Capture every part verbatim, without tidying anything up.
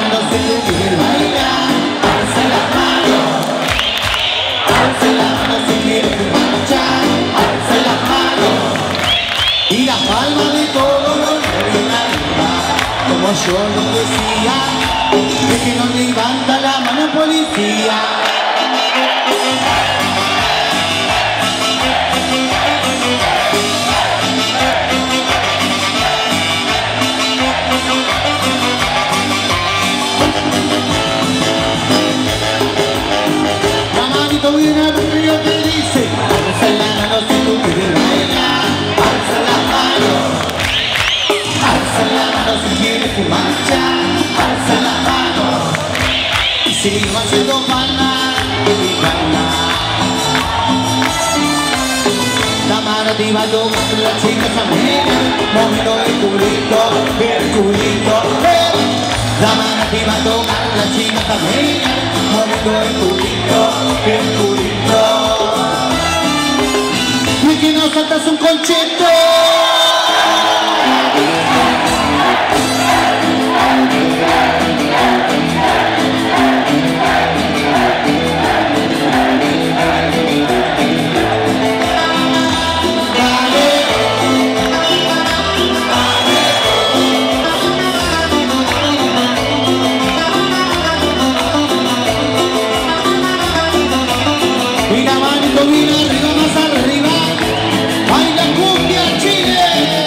mano si tú quieres bailar, alza la mano. Alza la mano si quieres marchar, alza la mano. Y la palma de todos los bien arriba, como yo lo decía, es que no levanta la mano policía. La manito viene arriba que dice, alza la mano si tú quieres bailar, alza la mano. Alza la mano si quieres marchar, alza la mano. Y sigo haciendo palmas y palmas. La mano arriba tocando las chicas también, moviendo el culito, el culito, eh. La mano arriba tocando las chicas también, moviendo el culito, el culito. Y que no saltas un conchito. Mira, manito, mira arriba, más arriba. Baila cumbia Chile.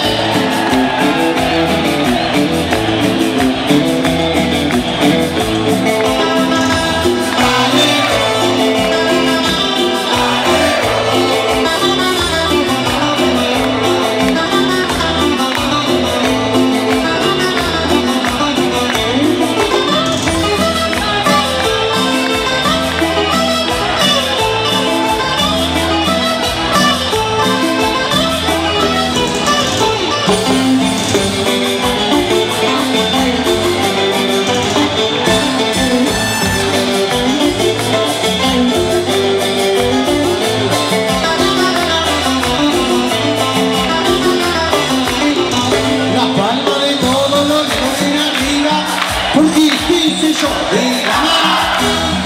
Porque quise yo de la más,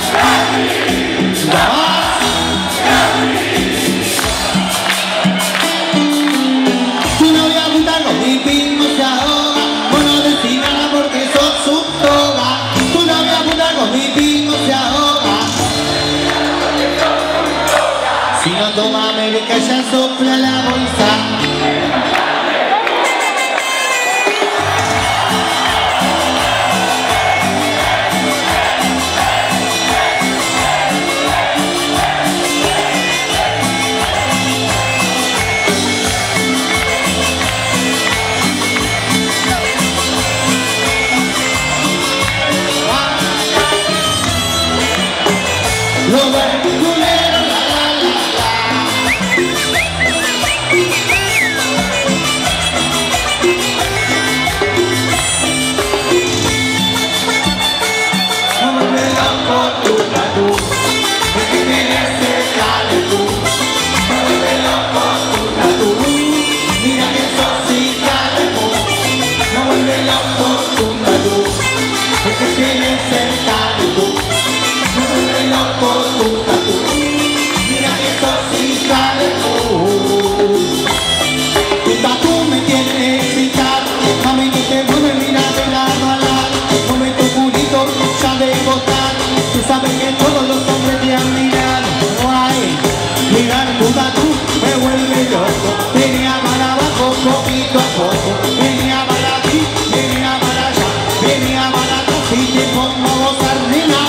la más. Tu novia apuntarlo, mi pingo se ahoga. Vos no decís nada porque sos su toga. Tu novia apuntarlo, mi pingo se ahoga. Si no toma América ya sopla la bolsa. Roberto Culero, la la la la. No me loco tu tatu, que tienes cerca de tú. No me loco tu tatu, mira que sos hija de tú. No me loco tu tatu, que tienes cerca de tú. No me loco tu tatu, mira que sos hija de tú. Tu tatu me tiene excitado, mami que te mueve, mira de lado a lado. Mueve tu culito, ya de botar. Tú sabes que todos los hombres te han mirado. Ay, mirar tu tatu me vuelve loco. Venía para abajo poquito a poco. Venía para aquí, venía para allá. Venía para atrás y te pongo a gozar, nena.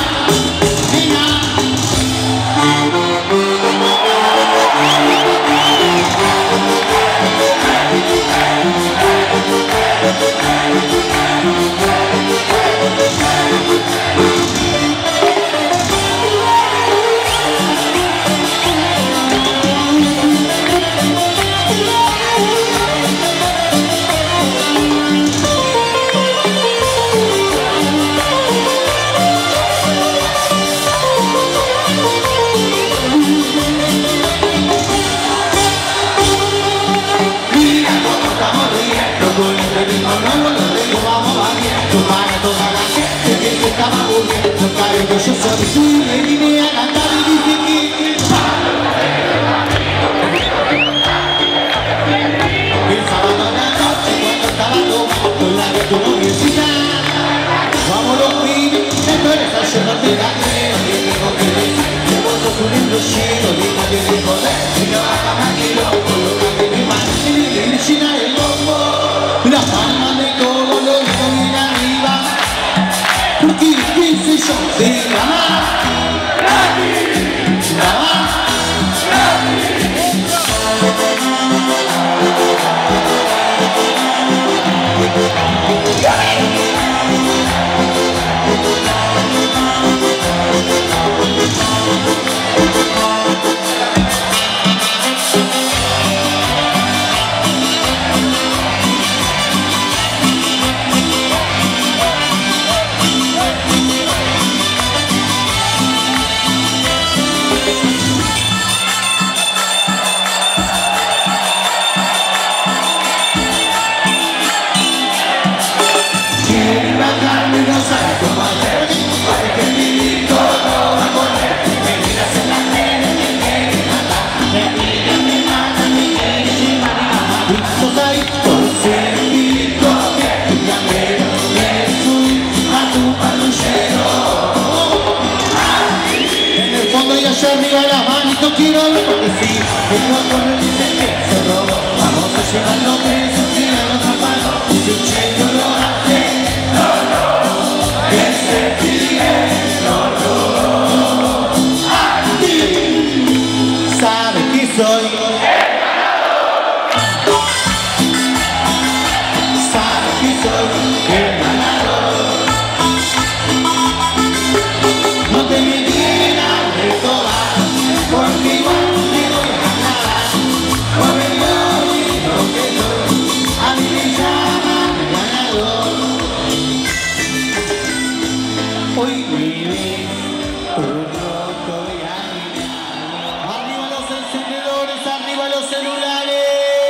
yo soy tú y me vine a cantar y dije que el sábado a la noche cuando estaba tomando en la de tu universidad, vamos los pibes, esto eres al lleno de la creo y el hijo que dice que vos sos un libro lleno de nadie de poder y no haga más que loco, lo que me mi mano y le llena el bombo, la palma de todo lo hizo bien arriba, porque qué sé yo, de la más, la más, arriba las manitos quiero ver porque sí, el cuerpo no dice que se robó, vamos a llevarlo preso, si no lo atrapado, y si Checo lo hace, no, no, que se sigue, no, no, a ti, sabes que soy el ganador, sabes que soy el ganador, no te me digas de todo. Porque igual me voy a ganar, porque yo digo que yo, a mí me llaman ganador. Hoy vive un roto de águila. Arriba los encendedores, arriba los celulares.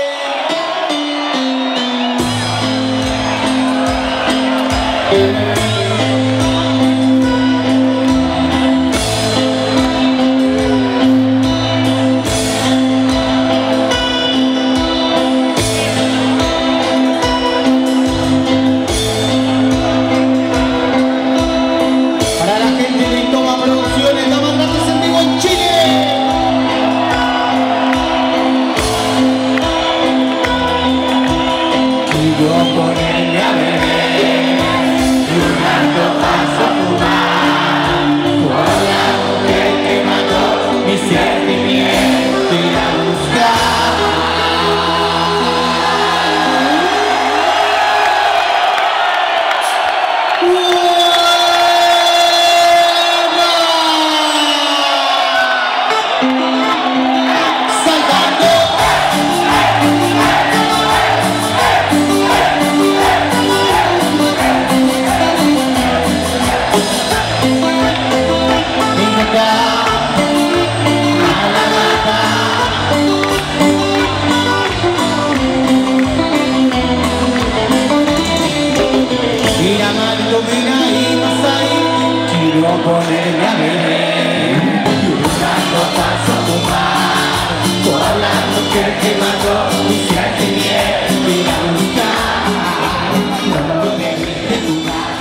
Ponerme a beber, buscando paso a fumar, o hablando que el que mató y se hace bien, ir a buscar, no lo debes de jugar.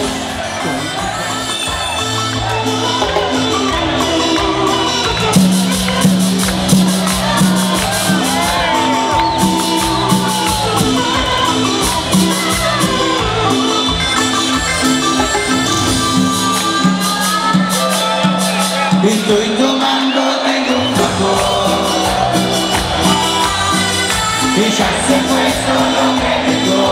Estoy tomando de un vapor, ella se fue, solo me dejó.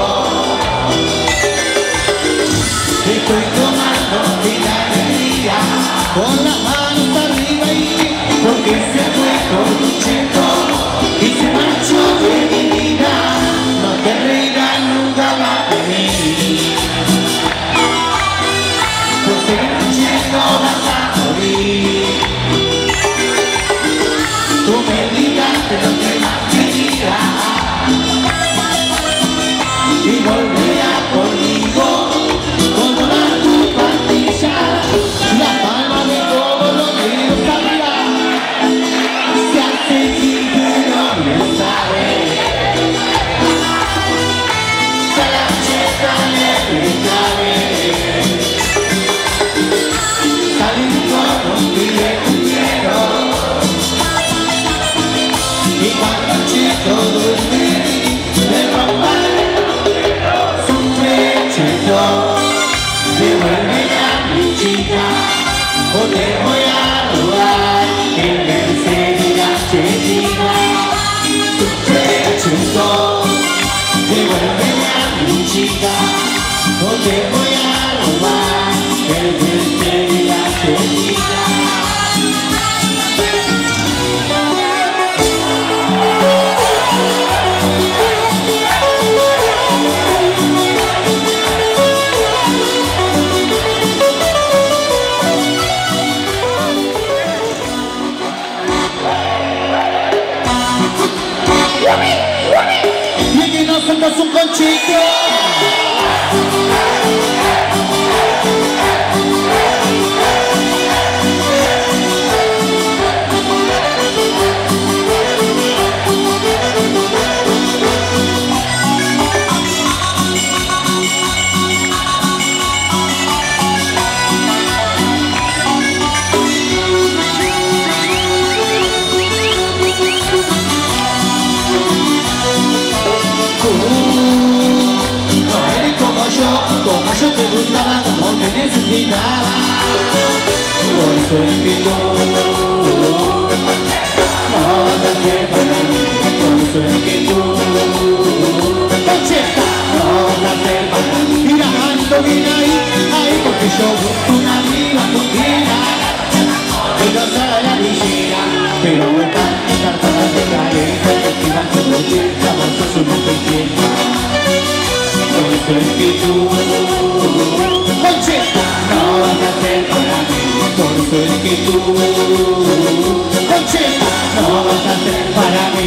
Estoy tomando de la alegría, con las manos arriba y porque se fue con un cheto y se marchó de mi vida. No te reirás nunca más de mí, por seguir yendo vas a morir. Tú me digas de lo que más querías y volverás conmigo con toda tu pastilla, la te voy a robar el Mercedes y la Chetina. Chuto, devuélveme a mi chica. No te voy a robar el Mercedes y la Chetina. Y que no sueltas un conchito. Como yo te gustaba, como te necesitaba. Por eso es que tú no vas a ser para mí. Por eso es que tú Concheta no vas a ser para mí. Mira, ando bien ahí, ahí, porque yo busco una amiga contigo. Que no sabe la vigila, pero está en cartas de caleta. Que va con Concheta, vos sos una pequeña. Por eso es que tú, Concheta, no vas a ser para mí. Por eso es que tú, Concheta, no vas a ser para mí.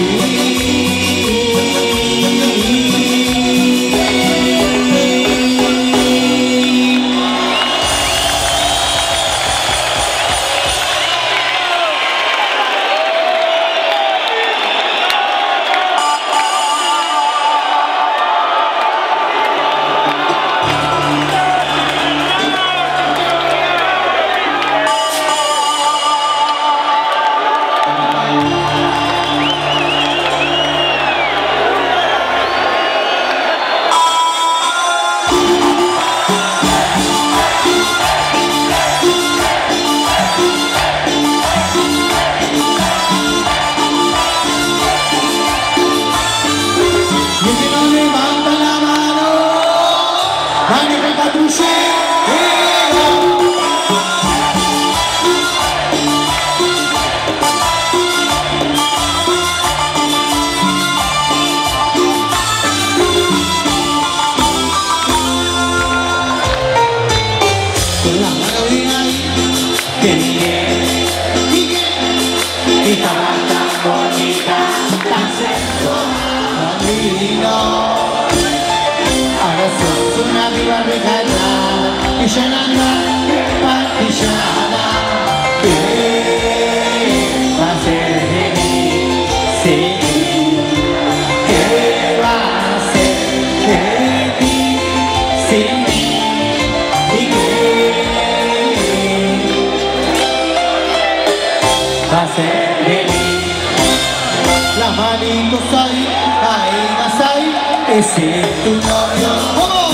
Ese es tu novio, ¿cómo?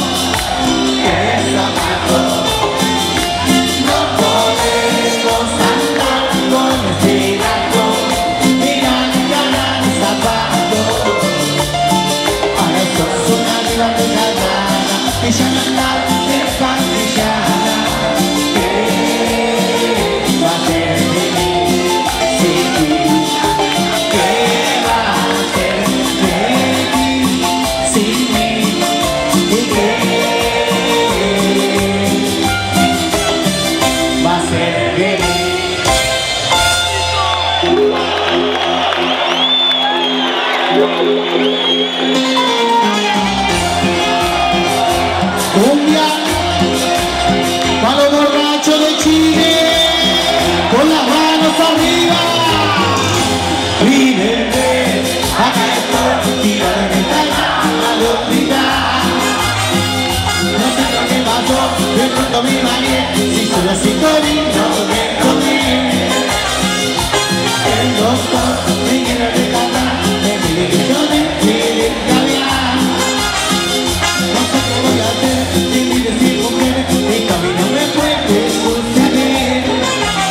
Es zapato. No podemos andar con ese gato. Mira, mira, zapato. Ahora sos una diva regalada. Ella no anda despastillada. ¿Qué va a hacer de mí? Sí, ¿qué va a hacer de mí? Sin mí, ¿y qué va a ser de mí? Cumbia para los borrachos de Chile, con las manos arriba. Mírenme, acá estoy, tira de ventana. No sé lo que pasó, de pronto me mareé. Si soy así con él, no me comí. El doctor me quiere rescatar, me pide que yo me quiere cambiar. No sé qué voy a hacer, ni mi decir mujer, mi camino me puede suceder.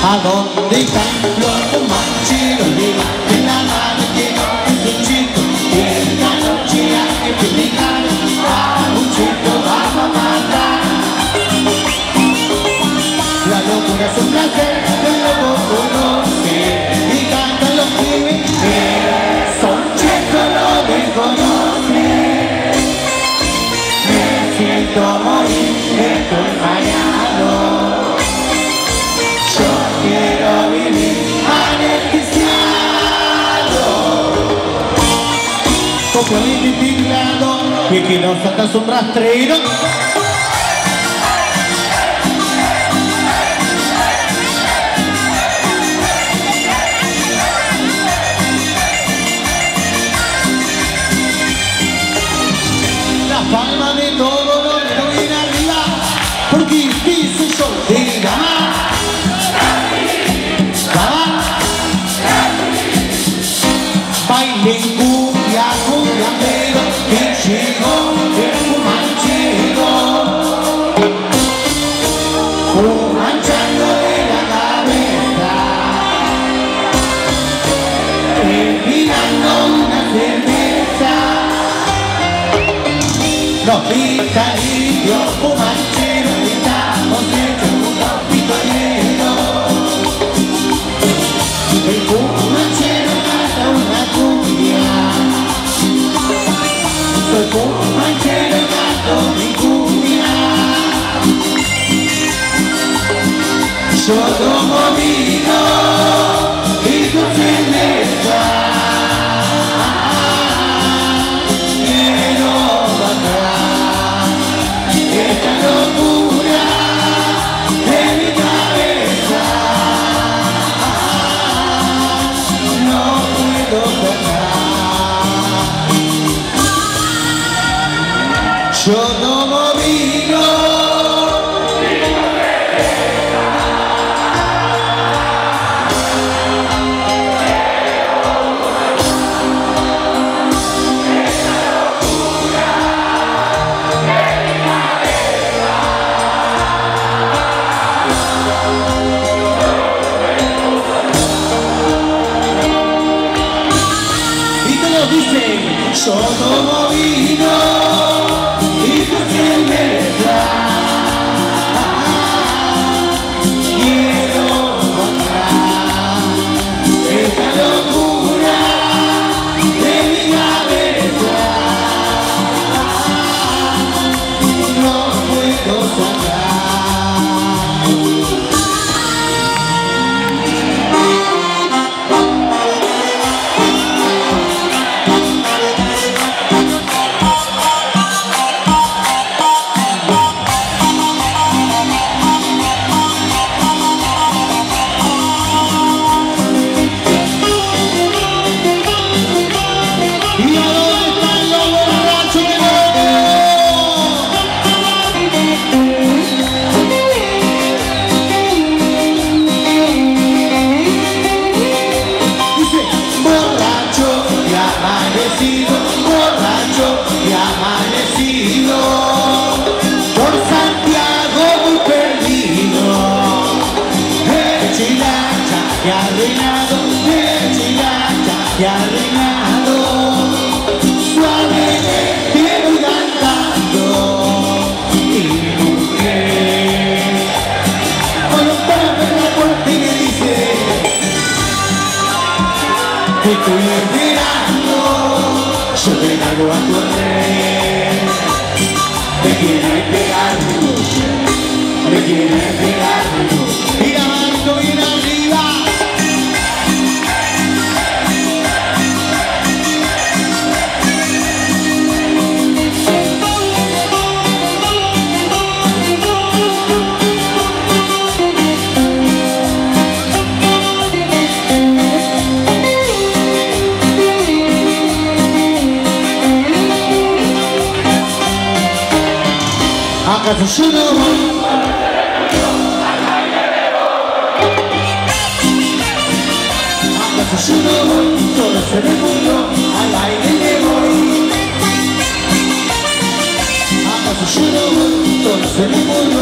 ¿A dónde están los fumancheros? Levanten la mano que no es un chico. Y esta noche hay que predicar, a un chico vamos a matar. La locura es un placer que el loco conoce. Y cantan los pibes que son chicos, no desconocen. Me siento morir, estoy fallado. Yo quiero vivir anestesiado. Poco identificado y que nos satas un rastrero. La palma de todo lo que viene arriba, porque difícil yo de ganar. Bailen cumbia, cumbiambero, que llegó el fumanchero. Fumanchando de la cabeza, respirando una cerveza. Los picadillos fumancheros estamos hechos unos piconeros. El fumanchero canta una cumbia. Soy fumanchero, canto mi cumbia. Yo tomo vino y tu cerveza. Quiero bajar esta locura de mi cabeza. No puedo parar. Yo tomo vino. Dicen, yo tomo vino y tu cerveza. Quiero bajar esta locura de mi cabeza. No puedo sacar. Borracho y amanecido, por Santiago muy perdido. El chilacha que ha reinado, el chilacha que ha reinado. Suavemente voy cantando y mujer, cuando para ver la puerta y me dice que estoy esperando. Yo te largo a correr. Me quiere pegar, me quiere pegar. Y la mano bien arriba. ¿Acaso yo no voy? ¿Acaso yo no voy? Todo se me murió, al aire me voy. ¿Acaso yo no voy? Todo se me murió.